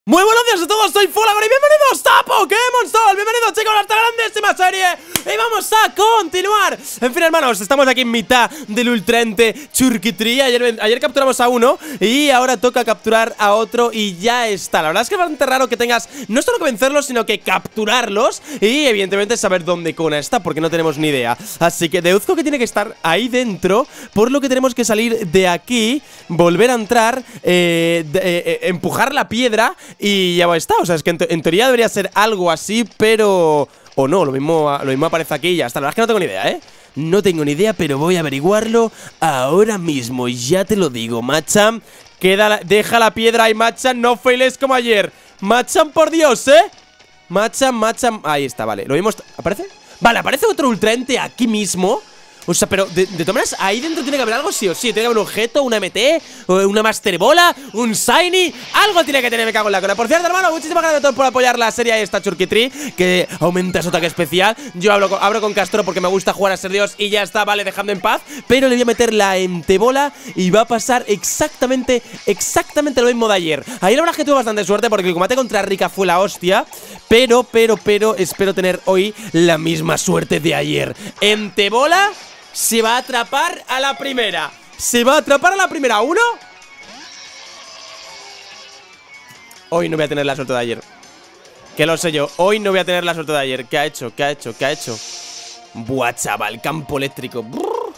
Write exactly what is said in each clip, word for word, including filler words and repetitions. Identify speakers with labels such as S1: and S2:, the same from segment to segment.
S1: Muy buenos días a todos, soy Folagor y bienvenidos a Pokémon Sol. Bienvenidos chicos a esta grandísima serie. Y vamos a continuar. En fin hermanos, estamos aquí en mitad del ultraente Xurkitree. Ayer, ayer capturamos a uno y ahora toca capturar a otro y ya está. La verdad es que es bastante raro que tengas no solo que vencerlos, sino que capturarlos. Y evidentemente saber dónde Cona está, porque no tenemos ni idea. Así que deduzco que tiene que estar ahí dentro, por lo que tenemos que salir de aquí, volver a entrar, eh, de, eh, empujar la piedra y ya está. O sea, es que en, te en teoría debería ser algo así, pero... o no, lo mismo, lo mismo aparece aquí y ya está. La verdad es que no tengo ni idea, ¿eh? No tengo ni idea, pero voy a averiguarlo ahora mismo. Y ya te lo digo, Machamp. Queda la, deja la piedra ahí, Machamp. No failes como ayer. Machamp, por Dios, ¿eh? Machamp, Machamp. Ahí está, vale. ¿Lo vimos? ¿Aparece? Vale, aparece otro ultraente aquí mismo. O sea, pero de, de todas maneras, ahí dentro tiene que haber algo sí o sí. Tiene que haber un objeto, una M T, una Master Bola, un Shiny. Algo tiene que tener, me cago en la cola. Por cierto, hermano, muchísimas gracias a todos por apoyar la serie esta Xurkitree, que aumenta su ataque especial. Yo hablo con, abro con Castro porque me gusta jugar a ser Dios y ya está, vale, dejadme en paz. Pero le voy a meter la Entebola y va a pasar exactamente, exactamente lo mismo de ayer. Ayer la verdad es que tuve bastante suerte porque el combate contra Rika fue la hostia. Pero, pero, pero, espero tener hoy la misma suerte de ayer. Entebola se va a atrapar a la primera. Se va a atrapar a la primera. ¿Uno? Hoy no voy a tener la suerte de ayer. Que lo sé yo. Hoy no voy a tener la suerte de ayer. ¿Qué ha hecho? ¿Qué ha hecho? ¿Qué ha hecho? Buah, chaval. Campo eléctrico. Brrr.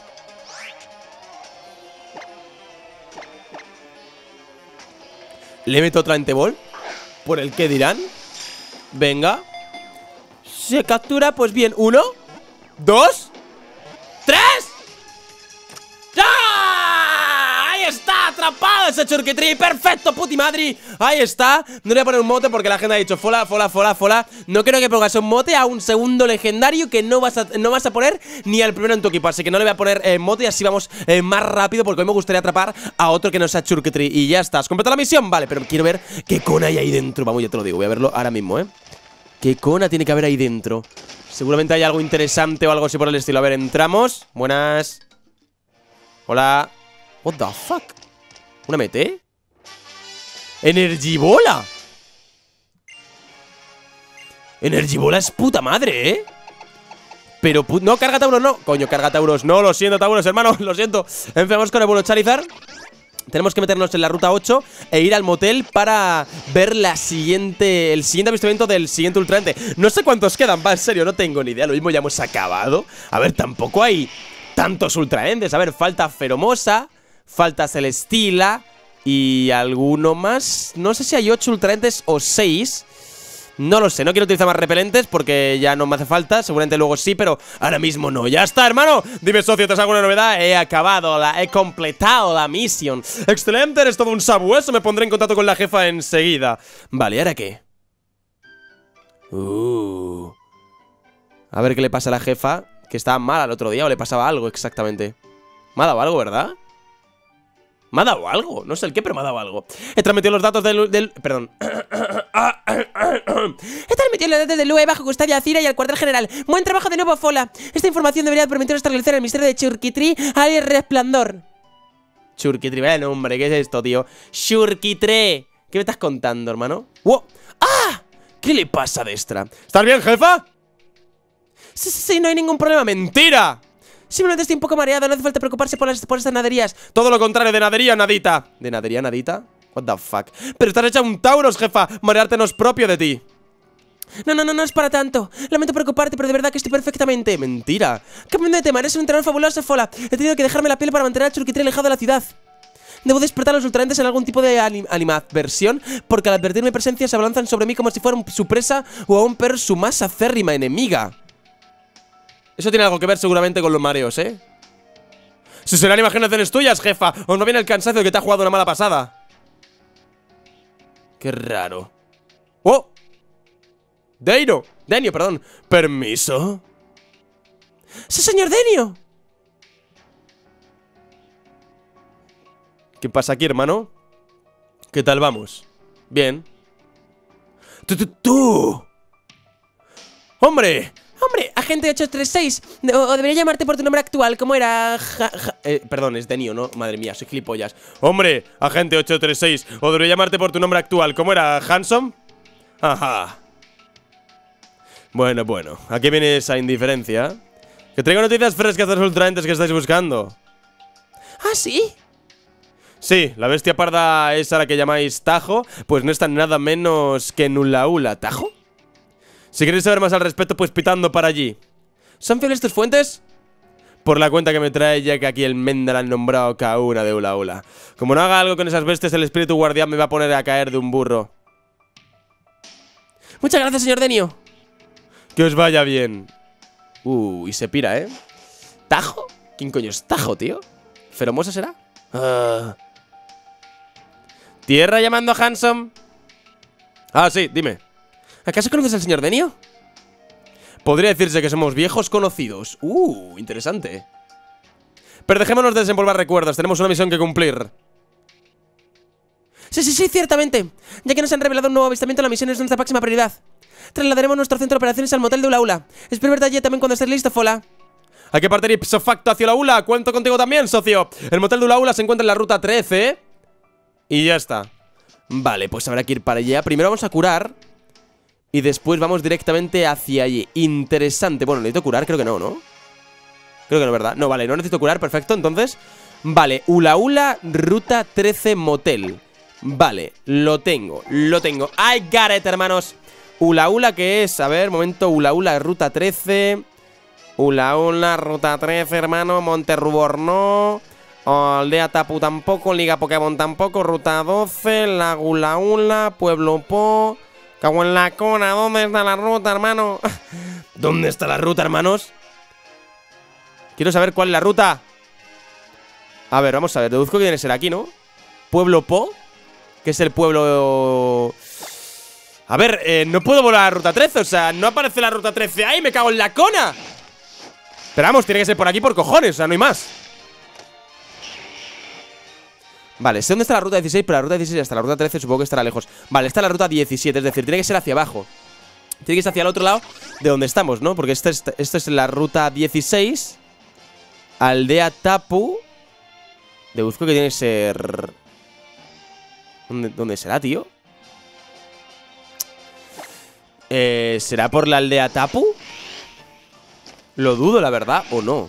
S1: Le meto otra Entebol. ¿Por el qué dirán? Venga. Se captura, pues bien. Uno. Dos. ¡Tres! ¡Ya! ¡Ahí está! ¡Atrapado ese Xurkitree! ¡Perfecto, puti madre! Ahí está. No le voy a poner un mote porque la gente ha dicho Fola, fola, fola, fola. No quiero que pongas un mote a un segundo legendario que no vas a, no vas a poner ni al primero en tu equipo. Así que no le voy a poner eh, mote y así vamos eh, más rápido, porque hoy me gustaría atrapar a otro que no sea Xurkitree. Y ya está. ¿Has completado la misión? Vale, pero quiero ver qué Cona hay ahí dentro. Vamos, ya te lo digo. Voy a verlo ahora mismo, ¿eh? ¿Qué Cona tiene que haber ahí dentro? Seguramente hay algo interesante o algo así por el estilo. A ver, entramos. Buenas. Hola. What the fuck? ¿Una M T? ¡Energibola! Energibola es puta madre, ¿eh? Pero, no, carga Tauros, no. Coño, carga Tauros, no, lo siento, Tauros, hermano, lo siento. En fin, vamos con el vuelo Charizard. Tenemos que meternos en la ruta ocho e ir al motel para ver la siguiente, el siguiente avistamiento del siguiente ultraente. No sé cuántos quedan, va, en serio, no tengo ni idea. Lo mismo ya hemos acabado. A ver, tampoco hay tantos ultraentes. A ver, falta Feromosa, falta Celestila y alguno más. No sé si hay ocho ultraentes o seis. No lo sé, no quiero utilizar más repelentes porque ya no me hace falta, seguramente luego sí, pero ahora mismo no. ¡Ya está, hermano! Dime, socio, ¿te has alguna novedad? He acabado, la, he completado la misión. ¡Excelente! Eres todo un sabueso, me pondré en contacto con la jefa enseguida. Vale, ¿y ahora qué? Uh. A ver qué le pasa a la jefa, que estaba mala el otro día o le pasaba algo exactamente. Me ha dado algo, ¿verdad? Me ha dado algo, no sé el qué, pero me ha dado algo. He transmitido los datos del... del perdón. He transmitido los datos del U E bajo custodia a Cira y al cuartel general. Buen trabajo de nuevo, Fola. Esta información debería permitirnos establecer el misterio de Xurkitree al resplandor. Xurkitree, vaya nombre, ¿qué es esto, tío? Xurkitree. ¿Qué me estás contando, hermano? ¡Wow! ¡Ah! ¿Qué le pasa a Destra? ¿Estás bien, jefa? Sí, sí, sí, no hay ningún problema. ¡Mentira! Simplemente estoy un poco mareado, no hace falta preocuparse por, las, por estas naderías. Todo lo contrario, de nadería, nadita. ¿De nadería, nadita? What the fuck. Pero estás hecha un Tauros, jefa. Marearte no es propio de ti. No, no, no, no es para tanto. Lamento preocuparte, pero de verdad que estoy perfectamente. Mentira. Cambiando de tema, eres un entrenador fabuloso, Fola. He tenido que dejarme la piel para mantener a Xurkitree alejado de la ciudad. Debo despertar a los ultraentes en algún tipo de anim animadversión, porque al advertir mi presencia se abalanzan sobre mí como si fuera un, su presa o aún peor su más acérrima enemiga. Eso tiene algo que ver seguramente con los mareos, ¿eh? Si serán imaginaciones tuyas, jefa, o no viene el cansancio de que te ha jugado una mala pasada. Qué raro. ¡Oh! ¡Deino! ¡Denio, perdón! ¿Permiso? ¡Sí, señor Denio! ¿Qué pasa aquí, hermano? ¿Qué tal vamos? Bien. ¡Tú, tú, tú! ¡Hombre! Hombre, agente ocho tres seis. O, o debería llamarte por tu nombre actual. ¿Cómo era? Ja, ja, eh, perdón, es Denio, ¿no? Madre mía, soy gilipollas. Hombre, agente ocho tres seis. O debería llamarte por tu nombre actual. ¿Cómo era? ¿Handsome? Ajá. Bueno, bueno. ¿A qué viene esa indiferencia? Que traigo noticias frescas de los ultraentes que estáis buscando. ¿Ah, sí? Sí, la bestia parda esa a la que llamáis Tajo, pues no está nada menos que en Ulaula. ¿Tajo? Si queréis saber más al respecto, pues pitando para allí. ¿Son fieles tus fuentes? Por la cuenta que me trae, ya que aquí el Menda la han nombrado Kauna de Ulaula. Como no haga algo con esas bestias, el espíritu guardián me va a poner a caer de un burro. Muchas gracias, señor Denio. Que os vaya bien. Uh, y se pira, ¿eh? ¿Tajo? ¿Quién coño es Tajo, tío? ¿Feromosa será? Uh. ¿Tierra llamando a Handsome? Ah, sí, dime. ¿Acaso conoces al señor Denio? Podría decirse que somos viejos conocidos. Uh, interesante. Pero dejémonos de desenvolver recuerdos. Tenemos una misión que cumplir. Sí, sí, sí, ciertamente. Ya que nos han revelado un nuevo avistamiento, la misión es nuestra máxima prioridad. Trasladaremos nuestro centro de operaciones al motel de Ulaula. Espero verte allí también cuando estés listo, Fola. Hay que partir ipso facto hacia Ulaula. Cuento contigo también, socio. El motel de Ulaula se encuentra en la ruta trece. Y ya está. Vale, pues habrá que ir para allá. Primero vamos a curar y después vamos directamente hacia allí. Interesante. Bueno, ¿necesito curar? Creo que no, ¿no? Creo que no, ¿verdad? No, vale, no necesito curar, perfecto. Entonces, vale, Ulaula, ruta trece, motel. Vale, lo tengo, lo tengo. I got it, hermanos. Ulaula, ¿qué es? A ver, momento, Ulaula, ruta trece. Ulaula, ruta trece, hermano. Monterrubor no. Aldea Tapu tampoco. Liga Pokémon tampoco. Ruta doce. La Ulaula. Pueblo Po. Cago en la cona. ¿Dónde está la ruta, hermano? ¿Dónde está la ruta, hermanos? Quiero saber cuál es la ruta. A ver, vamos a ver. Deduzco que tiene que ser aquí, ¿no? Pueblo Po, que es el pueblo... A ver, eh, no puedo volar a la ruta trece. O sea, no aparece la ruta trece ahí. Me cago en la cona. Pero vamos, tiene que ser por aquí por cojones. O sea, no hay más. Vale, sé dónde está la ruta dieciséis, pero la ruta dieciséis hasta la ruta trece supongo que estará lejos. Vale, está la ruta diecisiete, es decir, tiene que ser hacia abajo. Tiene que ser hacia el otro lado de donde estamos, ¿no? Porque esta es, esta es la ruta dieciséis. Aldea Tapu. Deduzco que tiene que ser... ¿Dónde, dónde será, tío? Eh, ¿Será por la aldea Tapu? Lo dudo, la verdad, o no.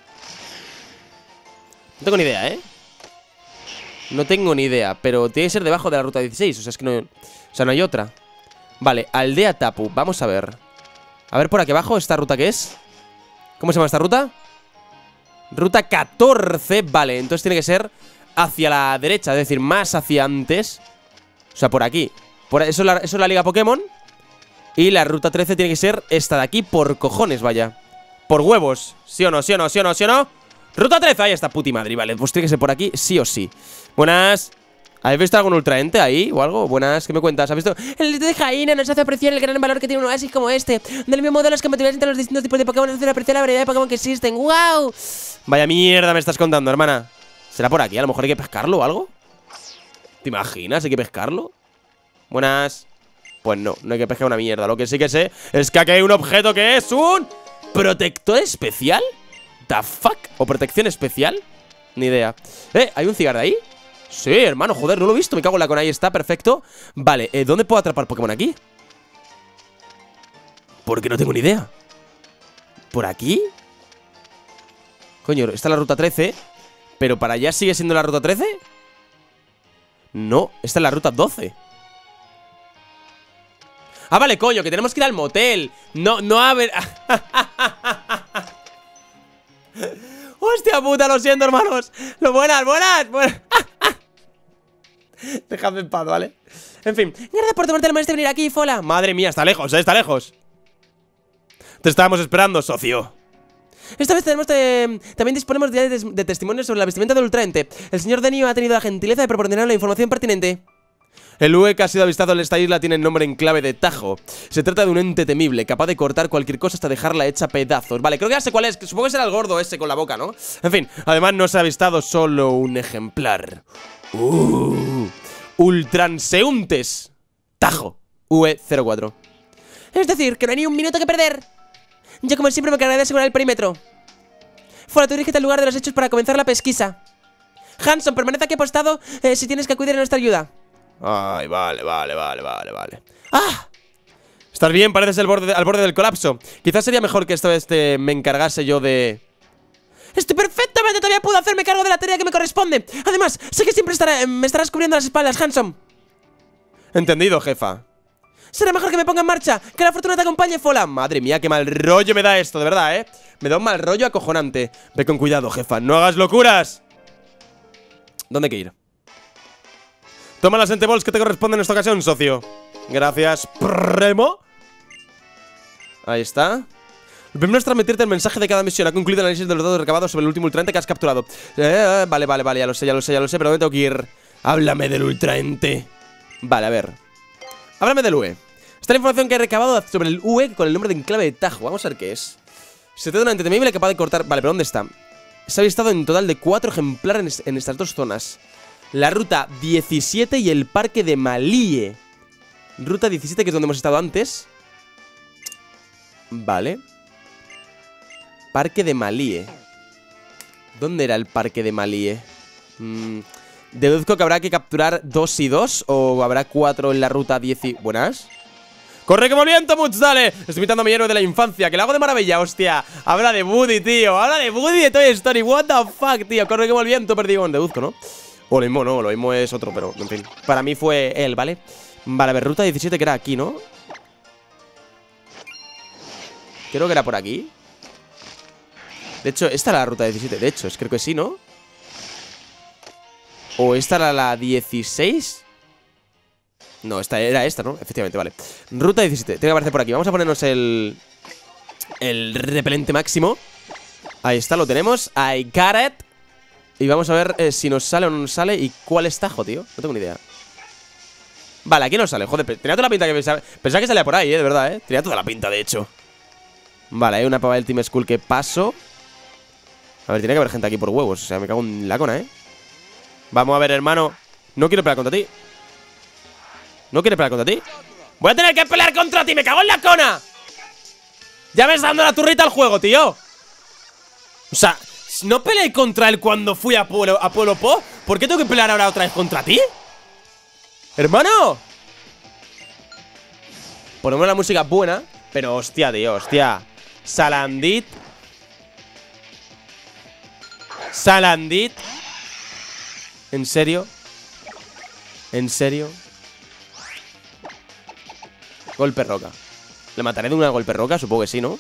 S1: No tengo ni idea, ¿eh? No tengo ni idea, pero tiene que ser debajo de la ruta dieciséis. O sea, es que no... O sea, no hay otra. Vale, aldea Tapu, vamos a ver. A ver por aquí abajo, ¿esta ruta qué es? ¿Cómo se llama esta ruta? Ruta catorce, vale, entonces tiene que ser hacia la derecha, es decir, más hacia antes. O sea, por aquí por, eso, es la, eso es la Liga Pokémon. Y la ruta trece tiene que ser esta de aquí, por cojones, vaya. Por huevos, ¿sí o no? ¿Sí o no? ¿Sí o no? ¿Sí o no? Ruta trece, ahí está, puti madre, vale, pues tiene que ser por aquí, sí o sí. Buenas. ¿Habéis visto algún ultraente ahí o algo? Buenas, ¿qué me cuentas? ¿Has visto? El litro de Jaina nos hace apreciar el gran valor que tiene un oasis como este. Del mismo modo, las compatibilidades entre los distintos tipos de Pokémon hacen apreciar la variedad de Pokémon que existen. ¡Wow! Vaya mierda me estás contando, hermana. ¿Será por aquí? A lo mejor hay que pescarlo o algo. ¿Te imaginas? ¿Hay que pescarlo? Buenas. Pues no, no hay que pescar una mierda. Lo que sí que sé es que aquí hay un objeto que es un... ¿protector especial? ¿The fuck? ¿O protección especial? Ni idea. Eh, ¿hay un cigarro ahí? Sí, hermano, joder, no lo he visto. Me cago en la con ahí, está, perfecto. Vale, eh, ¿dónde puedo atrapar Pokémon aquí? Porque no tengo ni idea. ¿Por aquí? Coño, está la ruta trece. ¿Pero para allá sigue siendo la ruta trece? No, esta es la ruta doce. Ah, vale, coño, que tenemos que ir al motel. No, no a ver... Hostia puta, lo siento, hermanos. Lo buenas, buenas, buenas. Déjame en paz, ¿vale? En fin, gracias por tomarte la molestia de venir aquí, Fola. Madre mía, está lejos, ¿eh? Está lejos. Te estábamos esperando, socio. Esta vez tenemos de... también disponemos de, de, de testimonios sobre la vestimenta del ultraente. El señor Denio ha tenido la gentileza de proporcionar la información pertinente. El U E que ha sido avistado en esta isla tiene el nombre en clave de Tajo. Se trata de un ente temible, capaz de cortar cualquier cosa hasta dejarla hecha pedazos. Vale, creo que ya sé cuál es, supongo que será el gordo ese con la boca, ¿no? En fin, además no se ha avistado solo un ejemplar. Uh, Ultranseuntes Tajo U E cero cuatro. Es decir, que no hay ni un minuto que perder. Yo como siempre me encargaré de asegurar el perímetro. Fuera, tú dirígete al lugar de los hechos para comenzar la pesquisa. Hanson, permanece aquí apostado eh, si tienes que acudir a nuestra ayuda. Ay, vale, vale, vale, vale, vale. ¡Ah! Estás bien, pareces el borde, al borde del colapso. Quizás sería mejor que esta vez te, me encargase yo de... Estoy perfectamente, todavía puedo hacerme cargo de la tarea que me corresponde. Además, sé que siempre estará, me estarás cubriendo las espaldas, Hanson. Entendido, jefa. Será mejor que me ponga en marcha. Que la fortuna te acompañe, Fola. Madre mía, qué mal rollo me da esto, de verdad, eh. Me da un mal rollo acojonante. Ve con cuidado, jefa, no hagas locuras. ¿Dónde hay que ir? Toma las Entebols que te corresponden en esta ocasión, socio. Gracias, Premo. Ahí está. Lo primero es transmitirte el mensaje de cada misión. Ha concluido el análisis de los datos recabados sobre el último ultraente que has capturado. eh, Vale, vale, vale, ya lo sé, ya lo sé, ya lo sé. Pero me tengo que ir. Háblame del ultraente. Vale, a ver. Háblame del U E. Esta es la información que he recabado sobre el U E con el nombre de enclave de Tajo. Vamos a ver qué es. Se trata de un ente temible capaz de cortar... Vale, pero ¿dónde está? Se ha avistado en total de cuatro ejemplares en estas dos zonas. La ruta diecisiete y el parque de Malie. Ruta diecisiete, que es donde hemos estado antes. Vale. Parque de Malie. ¿Dónde era el parque de Malie? Mm, deduzco que habrá que capturar dos y dos. O habrá cuatro en la ruta diez y... ¿Buenas? ¡Corre como el viento, Muts! ¡Dale! Estoy imitando a mi héroe de la infancia, que lo hago de maravilla, hostia. Habla de Woody, tío. Habla de Woody de Toy Story. What the fuck, tío. Corre como el viento, perdido. Deduzco, ¿no? O lo mismo, no. Lo mismo es otro, pero en fin. Para mí fue él, ¿vale? Vale, a ver, ruta diecisiete, que era aquí, ¿no? Creo que era por aquí. De hecho, esta era la ruta diecisiete. De hecho, es, creo que sí, ¿no? ¿O esta era la dieciséis? No, esta era esta, ¿no? Efectivamente, vale. Ruta diecisiete, tiene que aparecer por aquí. Vamos a ponernos el... el repelente máximo. Ahí está, lo tenemos. I got it. Y vamos a ver eh, si nos sale o no nos sale. Y cuál es Tajo, tío. No tengo ni idea. Vale, aquí no sale, joder. Tenía toda la pinta que pensaba. Pensaba que salía por ahí, eh, de verdad, eh. Tenía toda la pinta, de hecho. Vale, hay una pava del Team Skull que paso. A ver, tiene que haber gente aquí por huevos. O sea, me cago en la cona, eh. Vamos a ver, hermano. No quiero pelear contra ti. ¿No quiere pelear contra ti? Voy a tener que pelear contra ti, me cago en la cona. Ya me está dando la turrita al juego, tío. O sea, ¿no peleé contra él cuando fui a Pueblo, a Pueblo Po? ¿Por qué tengo que pelear ahora otra vez contra ti? ¡Hermano! Ponemos la música buena. Pero hostia, tío, hostia. Salandit. Salandit. ¿En serio? ¿En serio? Golpe roca. ¿Le mataré de una golpe roca? Supongo que sí, ¿no?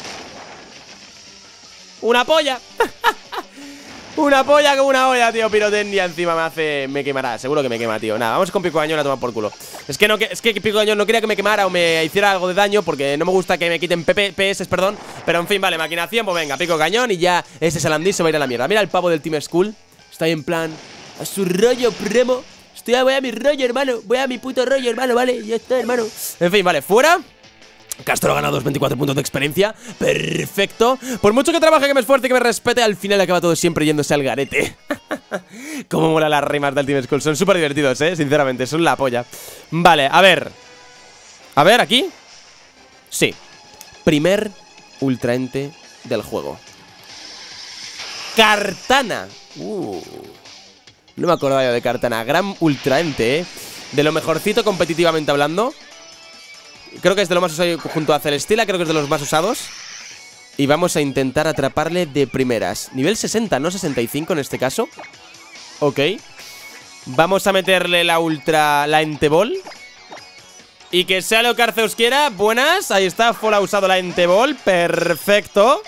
S1: ¡Una polla! Una polla con una olla, tío. Pirotecnia encima me hace... Me quemará, seguro que me quema, tío. Nada, vamos con Pico Cañón a tomar por culo. Es que, no, es que Pico Cañón no quería que me quemara o me hiciera algo de daño, porque no me gusta que me quiten P S, perdón. Pero en fin, vale, maquinación, pues venga, Pico Cañón. Y ya ese Salandí se va a ir a la mierda. Mira el pavo del Team Skull. Está ahí en plan... A su rollo, primo. Estoy, voy a mi rollo, hermano. Voy a mi puto rollo, hermano, vale. Ya está, hermano. En fin, vale, fuera. Castro ha ganado los veinticuatro puntos de experiencia. Perfecto. Por mucho que trabaje, que me esfuerce y que me respete, al final acaba todo siempre yéndose al garete. Cómo mola las rimas del Team Skull. Son súper divertidos, eh, sinceramente, son la polla. Vale, a ver. A ver, aquí. Sí. Primer ultraente del juego. Kartana. Uh No me acordaba yo de Kartana. Gran ultraente, eh. De lo mejorcito competitivamente hablando. Creo que es de lo más usado junto a Celesteela. Creo que es de los más usados. Y vamos a intentar atraparle de primeras. Nivel sesenta, no sesenta y cinco en este caso. Ok. Vamos a meterle la ultra... La Entebol. Y que sea lo que Arceus quiera. Buenas, ahí está, Fol ha usado la Entebol. Perfecto.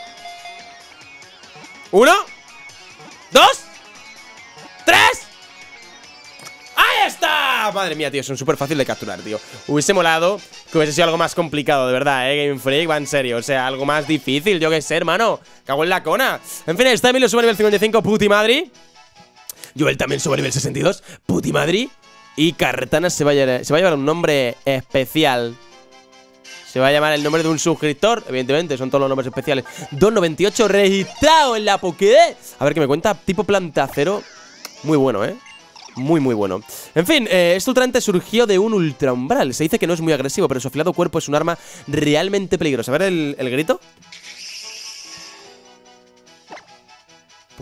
S1: Uno. Dos. Tres. ¡Ahí está! Madre mía, tío, son súper fáciles de capturar, tío. Hubiese molado que hubiese sido algo más complicado, de verdad, eh, Game Freak, va en serio. O sea, algo más difícil, yo qué sé, hermano. Cago en la cona. En fin, está Emilio sube nivel cincuenta y cinco, puti madri. Joel también sube nivel sesenta y dos, puti madri. Y Kartana se va, a llevar, se va a llevar un nombre especial. Se va a llamar el nombre de un suscriptor. Evidentemente, son todos los nombres especiales. dos noventa y ocho registrado en la Pokédex. A ver qué me cuenta. Tipo planta cero. Muy bueno, eh. Muy, muy bueno. En fin, eh, este ultraente surgió de un ultra umbral. Se dice que no es muy agresivo, pero su afilado cuerpo es un arma realmente peligrosa. A ver el, el grito.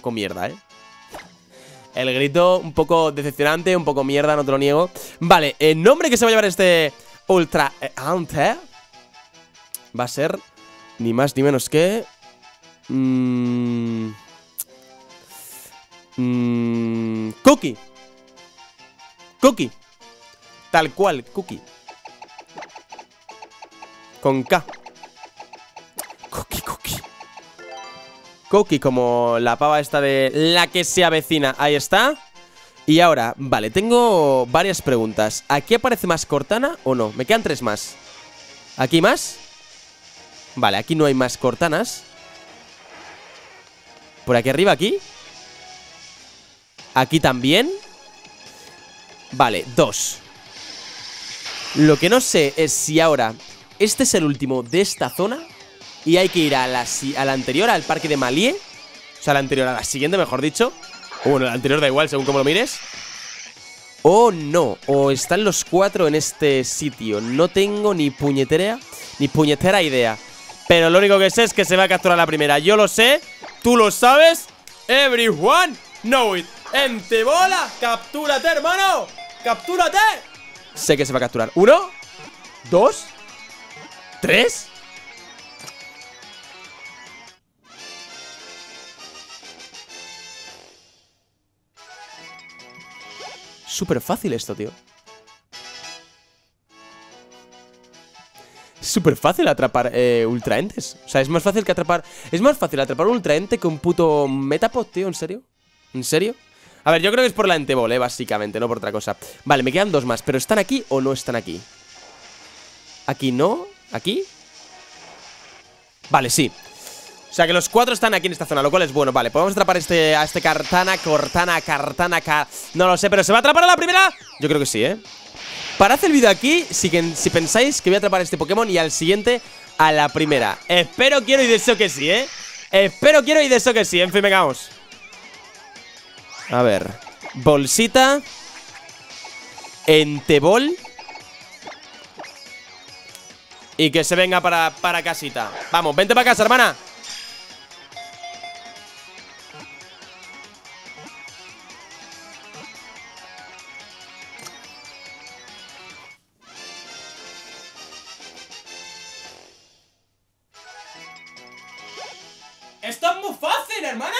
S1: poco mierda, ¿eh? El grito un poco decepcionante, un poco mierda, no te lo niego. Vale, el nombre que se va a llevar este Ultra Hunter va a ser ni más ni menos que... Mmm... Mmm... Cookie. Cookie. Tal cual, Cookie. Con K. Cookie, Cookie. Cookie como la pava esta de la que se avecina. Ahí está. Y ahora, vale, tengo varias preguntas. ¿Aquí aparece más Cortana o no? Me quedan tres más. ¿Aquí más? Vale, aquí no hay más Cortanas. Por aquí arriba, aquí. Aquí también. Vale, dos. Lo que no sé es si ahora este es el último de esta zona y hay que ir a la, a la anterior, al parque de Malie. O sea, a la anterior, a la siguiente, mejor dicho. O bueno, la anterior da igual, según como lo mires. O no, o están los cuatro en este sitio. No tengo ni puñetera, ni puñetera idea. Pero lo único que sé es que se va a capturar la primera. Yo lo sé, tú lo sabes. Everyone know it. Entebola, captúrate, hermano. Captúrate. Sé que se va a capturar. Uno, dos, tres. Súper fácil esto, tío. Es súper fácil atrapar eh, ultraentes. O sea, es más fácil que atrapar... Es más fácil atrapar un ultraente que un puto Metapod, tío. ¿En serio? ¿En serio? A ver, yo creo que es por la Entebol, eh, básicamente, no por otra cosa. Vale, me quedan dos más, pero ¿están aquí o no están aquí? ¿Aquí no? ¿Aquí? Vale, sí. O sea que los cuatro están aquí en esta zona, lo cual es bueno. Vale, podemos atrapar este, a este Cortana, Cortana, Cortana, car... No lo sé, pero ¿se va a atrapar a la primera? Yo creo que sí, ¿eh? Parad el vídeo aquí si, que, si pensáis que voy a atrapar a este Pokémon y al siguiente a la primera. Espero, quiero y deseo que sí, ¿eh? Espero, quiero y deseo que sí. En fin, venga, vamos. A ver. Bolsita. Entebol. Y que se venga para, para casita. Vamos, vente para casa, hermana. ¡Esto es muy fácil, hermanos!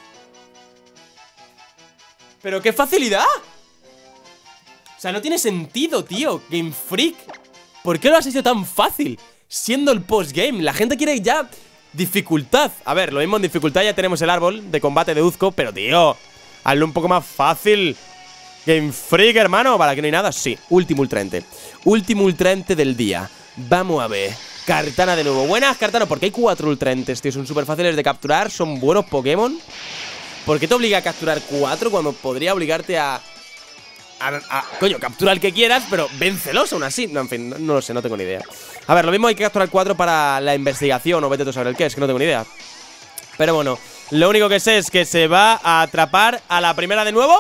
S1: ¡Pero qué facilidad! O sea, no tiene sentido, tío. Game Freak, ¿por qué lo has hecho tan fácil? Siendo el postgame, la gente quiere ya dificultad. A ver, lo mismo en dificultad ya tenemos el árbol de combate de Uzco, pero tío, hazlo un poco más fácil. Game Freak, hermano. ¿Para que no hay nada? Sí, último ultraente. Último ultraente del día. Vamos a ver. Cortana de nuevo. Buenas, Cortana, porque hay cuatro ultraentes, tío. Son súper fáciles de capturar, son buenos Pokémon. ¿Por qué te obliga a capturar cuatro cuando podría obligarte a... A, a, coño, captura el que quieras, pero véncelos aún así. No, en fin, no, no lo sé, no tengo ni idea. A ver, lo mismo hay que capturar cuatro para la investigación. O vete tú a saber el qué, es que no tengo ni idea. Pero bueno, lo único que sé es que se va a atrapar a la primera de nuevo.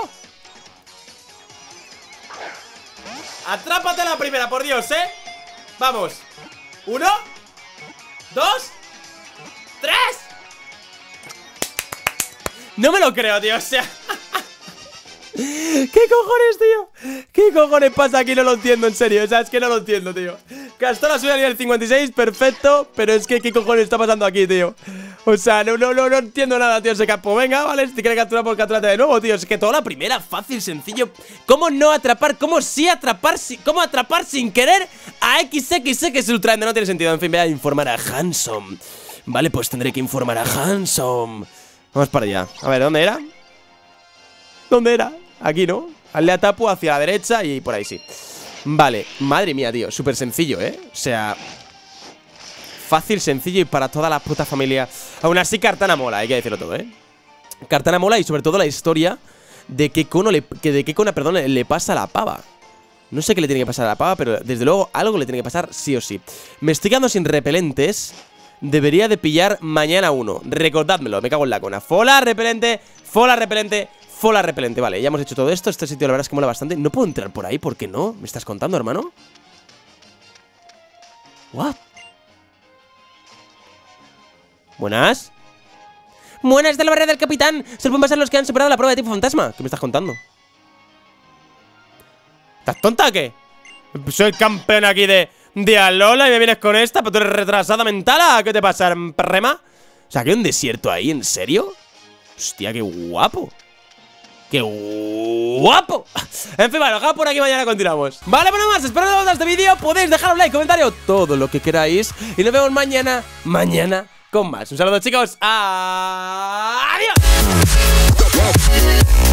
S1: Atrápate a la primera, por Dios, ¿eh? Vamos. Uno, dos, tres. No me lo creo, tío, o sea... ¿Qué cojones, tío? ¿Qué cojones pasa aquí? No lo entiendo, en serio. O sea, es que no lo entiendo, tío. Gastó la suya a nivel cincuenta y seis, perfecto. Pero es que, ¿qué cojones está pasando aquí, tío? O sea, no, no, no, no entiendo nada, tío. Se capó, venga, vale. Si te quieres capturar, por capturarte de nuevo, tío. Es que toda la primera, fácil, sencillo. ¿Cómo no atrapar? ¿Cómo sí atrapar? Si, ¿Cómo atrapar sin querer a X X X Ultra? No tiene sentido. En fin, voy a informar a Handsome. Vale, pues tendré que informar a Handsome. Vamos para allá. A ver, ¿dónde era? ¿Dónde era? Aquí, ¿no? Hazle a Tapu hacia la derecha y por ahí sí. Vale, madre mía, tío. Súper sencillo, ¿eh? O sea, fácil, sencillo y para toda la puta familia. Aún así, Cortana mola, hay que decirlo todo, ¿eh? Cortana mola y sobre todo la historia de qué cono le, que de qué cona, perdón, le, le pasa a la pava. No sé qué le tiene que pasar a la pava, pero desde luego algo le tiene que pasar sí o sí. Me estoy quedando sin repelentes. Debería de pillar mañana uno. Recordádmelo, me cago en la cona. Fola repelente, fola repelente, fola repelente. Vale, ya hemos hecho todo esto. Este sitio la verdad es que mola bastante. No puedo entrar por ahí, ¿por qué no? ¿Me estás contando, hermano? ¿What? Buenas. Buena, esta es la barrera del capitán. Se lo pueden pasar los que han superado la prueba de tipo fantasma. ¿Qué me estás contando? ¿Estás tonta o qué? Soy campeón aquí de, de Alola y me vienes con esta, pero tú eres retrasada mental. ¿Qué te pasa, perrema? O sea, ¿que hay un desierto ahí? ¿En serio? Hostia, qué guapo. ¡Qué guapo! En fin, vale, por aquí, mañana continuamos. Vale, bueno, más, espero que os haya gustado este vídeo. Podéis dejar un like, comentario, todo lo que queráis. Y nos vemos mañana, mañana con más. Un saludo, chicos. Adiós.